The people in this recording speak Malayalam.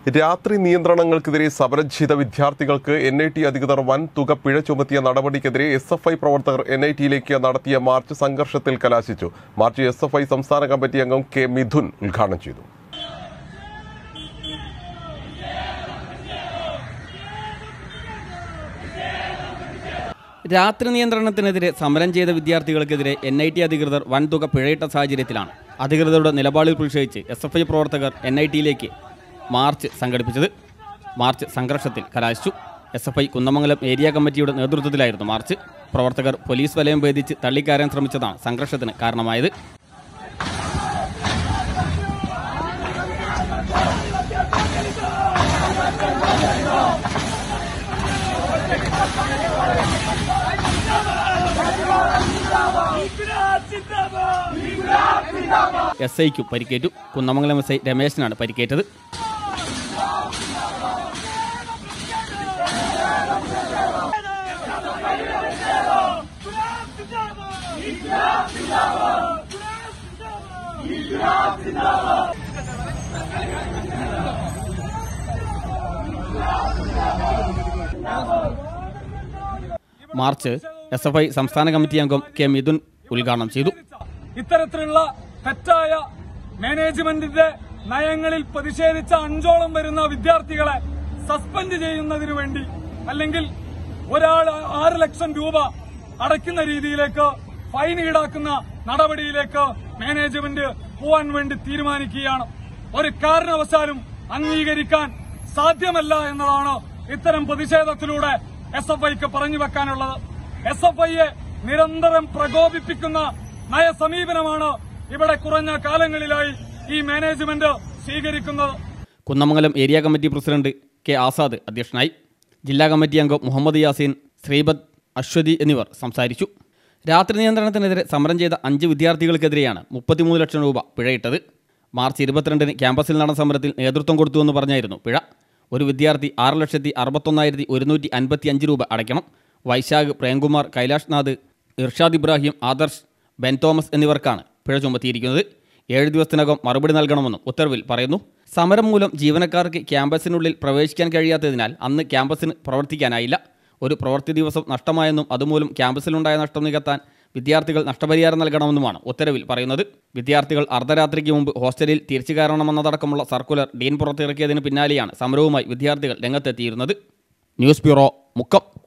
രാത്രി നിയന്ത്രണങ്ങൾക്കെതിരെ സമരം ചെയ്ത വിദ്യാർത്ഥികൾക്ക് NIT അധികൃതർ വൻ തുക പിഴ ചുമത്തിയ നടപടിക്കെതിരെ SFI പ്രവർത്തകർ NITയിലേക്ക് നടത്തിയ മാർച്ച് സംഘർഷത്തിൽ കലാശിച്ചു. മാർച്ച് SFI സംസ്ഥാന കമ്മിറ്റി അംഗം K. മിഥുൻ ഉദ്ഘാടനം ചെയ്തു. രാത്രി നിയന്ത്രണത്തിനെതിരെ സമരം ചെയ്ത വിദ്യാർത്ഥികൾക്കെതിരെ NIT അധികൃതർ വൻതുക പിഴയിട്ട സാഹചര്യത്തിലാണ് അധികൃതരുടെ നിലപാടിൽ പ്രതിഷേധിച്ച് SFI പ്രവർത്തകർ NITയിലേക്ക് മാർച്ച് സംഘടിപ്പിച്ചത്. മാർച്ച് സംഘർഷത്തിൽ കലാശിച്ചു. SFI കുന്നമംഗലം ഏരിയ കമ്മിറ്റിയുടെ നേതൃത്വത്തിലായിരുന്നു മാർച്ച്. പ്രവർത്തകർ പോലീസ് വലയം ഭേദിച്ച് തള്ളിക്കയറാൻ ശ്രമിച്ചതാണ് സംഘർഷത്തിന് കാരണമായത്. SIക്ക് പരിക്കേറ്റു. കുന്നമംഗലം SI രമേശനാണ് പരിക്കേറ്റത്. മാർച്ച് SFI സംസ്ഥാന കമ്മിറ്റി അംഗം K. മിഥുൻ ഉദ്ഘാടനം ചെയ്തു. ഇത്തരത്തിലുള്ള തെറ്റായ മാനേജ്മെന്റിന്റെ നയങ്ങളിൽ പ്രതിഷേധിച്ച 5ഓളം വരുന്ന വിദ്യാർത്ഥികളെ സസ്പെൻഡ് ചെയ്യുന്നതിനു വേണ്ടി അല്ലെങ്കിൽ ഒരാൾ 6 ലക്ഷം രൂപ അടയ്ക്കുന്ന രീതിയിലേക്ക് ഫൈൻ ഈടാക്കുന്ന നടപടിയിലേക്ക് മാനേജ്മെന്റ് പോവാൻ വേണ്ടി തീരുമാനിക്കുകയാണ്. ഒരു കാരണവശാലും അംഗീകരിക്കാൻ സാധ്യമല്ല എന്നതാണ് ഇത്തരം പ്രതിഷേധത്തിലൂടെ SFIക്ക് പറഞ്ഞു വെക്കാനുള്ളത്. SFIയെ നിരന്തരം പ്രകോപിപ്പിക്കുന്ന നയസമീപനമാണ് ഇവിടെ കുറഞ്ഞ കാലങ്ങളിലായി ഈ മാനേജ്മെന്റ് സ്വീകരിക്കുന്നത്. Kunnamangalam area committee president K. Azad അധ്യക്ഷനായി. ജില്ലാ കമ്മിറ്റി അംഗം മുഹമ്മദ് യാസീൻ, ശ്രീപദ്, അശ്വതി എന്നിവർ സംസാരിച്ചു. രാത്രി നിയന്ത്രണത്തിനെതിരെ സമരം ചെയ്ത 5 വിദ്യാർത്ഥികൾക്കെതിരെയാണ് 33 ലക്ഷം രൂപ പിഴയിട്ടത്. മാർച്ച് 22-ന് ക്യാമ്പസിൽ നടന്ന സമരത്തിൽ നേതൃത്വം കൊടുത്തുവെന്ന് പറഞ്ഞായിരുന്നു പിഴ. ഒരു വിദ്യാർത്ഥി 6,61,155 രൂപ അടയ്ക്കണം. വൈശാഖ്, പ്രേംകുമാർ, കൈലാഷ് നാഥ്, ഇർഷാദ് ഇബ്രാഹിം, ആദർശ്, ബെൻ തോമസ് എന്നിവർക്കാണ് പിഴ ചുമത്തിയിരിക്കുന്നത്. 7 ദിവസത്തിനകം മറുപടി നൽകണമെന്നും ഉത്തരവിൽ പറയുന്നു. സമരം മൂലം ജീവനക്കാർക്ക് ക്യാമ്പസിനുള്ളിൽ പ്രവേശിക്കാൻ കഴിയാത്തതിനാൽ അന്ന് ക്യാമ്പസിന് പ്രവർത്തിക്കാനായില്ല. ഒരു പ്രവൃത്തി ദിവസം നഷ്ടമായെന്നും അതുമൂലം ക്യാമ്പസിലുണ്ടായ നഷ്ടം നികത്താൻ വിദ്യാർത്ഥികൾ നഷ്ടപരിഹാരം നൽകണമെന്നുമാണ് ഉത്തരവിൽ പറയുന്നത്. വിദ്യാർത്ഥികൾ അർദ്ധരാത്രിക്ക് മുമ്പ് ഹോസ്റ്റലിൽ തിരിച്ചു കയറണമെന്നതടക്കമുള്ള സർക്കുലർ ഡീൻ പുറത്തിറക്കിയതിന് പിന്നാലെയാണ് സമരവുമായി വിദ്യാർത്ഥികൾ രംഗത്തെത്തിയിരുന്നത്. News bureau, Mukkam.